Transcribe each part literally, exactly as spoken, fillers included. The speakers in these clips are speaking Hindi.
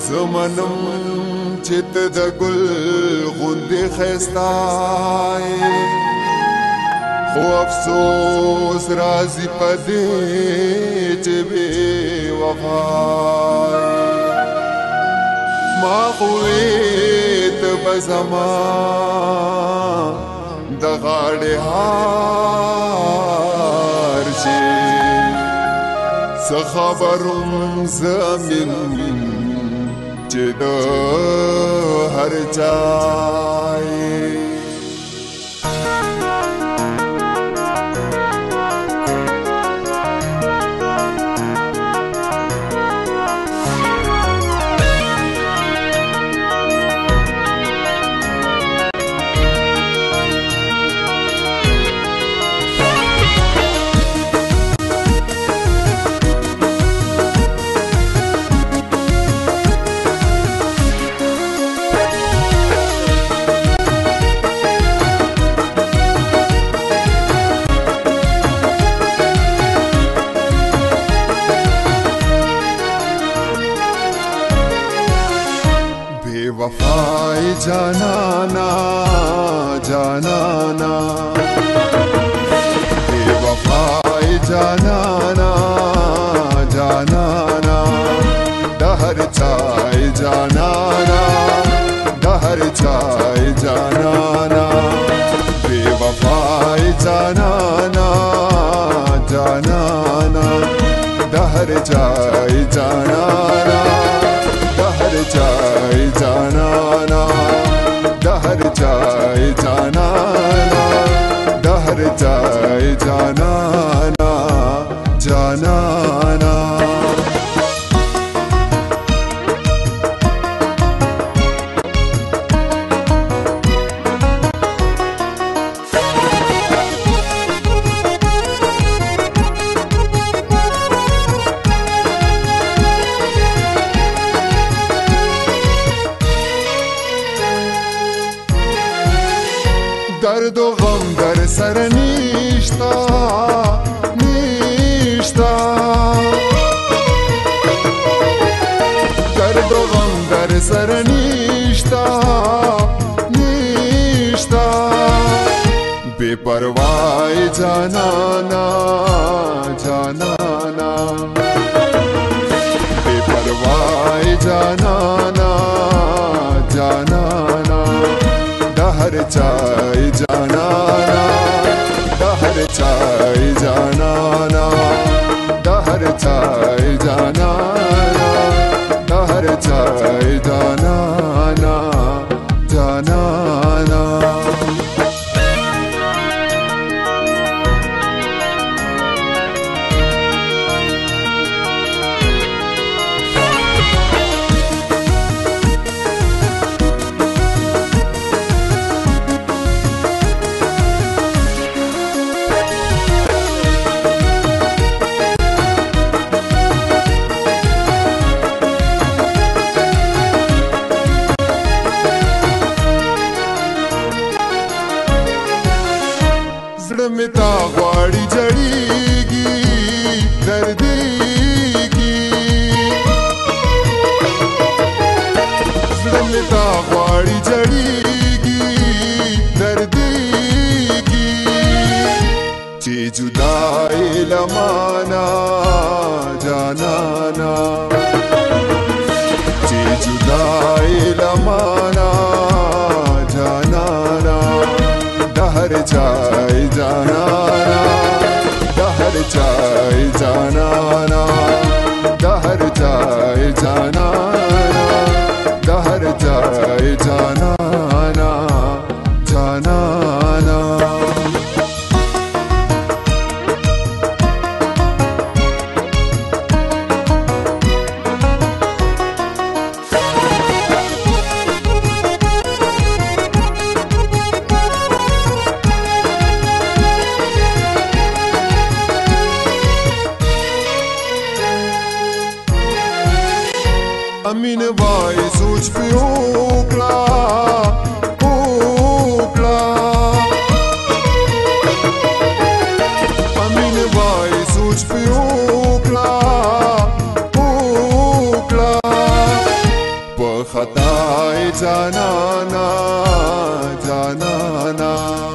زمنم چت د گل غوندې خستای خو افسوس راځي پدې چې بے وفای ما خوې ته بزما د غاړې هار شي څه خبروم زمین چې د هر چای वफाई जानाना जानाना बेवफाई जानाना जानाना दहर चाय जानाना दहर चाय जानाना बेवफाई जानाना जानाना दहर चाय जानाना दहर चाय जानाना दहर चाय जानाना दहर चाय जानाना जानाना दर्द و غم در سر نیشتا نیشتا درد و غم در سر نیشتا نیشتا بے پروائی جانانا جانانا بے پروائی جانانا جانانا दहर चाय जानाना दहर चाय जानाना दहर चाय जानाना दहर चाय जानाना जानाना زړه مې تا غواړي جړېږي دردېږي زړه مې تا غواړي جړېږي دردېږي چې جدای له مانا جانانا چې جدای له مانا جانانا दहर चाय जानाना दहर चाय जानाना दहर चाय जानाना दहर चाय जानाना जानाना अमीन भाई सोच पे ओकला ओकला अमीन भाई सोच पे ओकला ओकला जाना ना, जाना ना,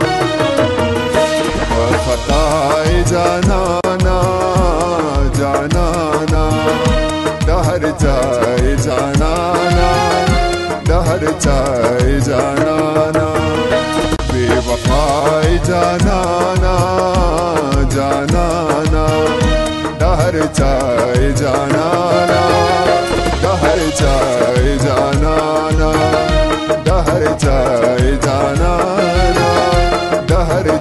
खताए जाना ना, जाना ना, डहर जाए जाना ना, डहर जाए जाना ना, बेवफाए जाना ना, जाना ना, डहर जाए जाना ना, डहर जाए जाना ना, डहर जाए जाना ना, डहर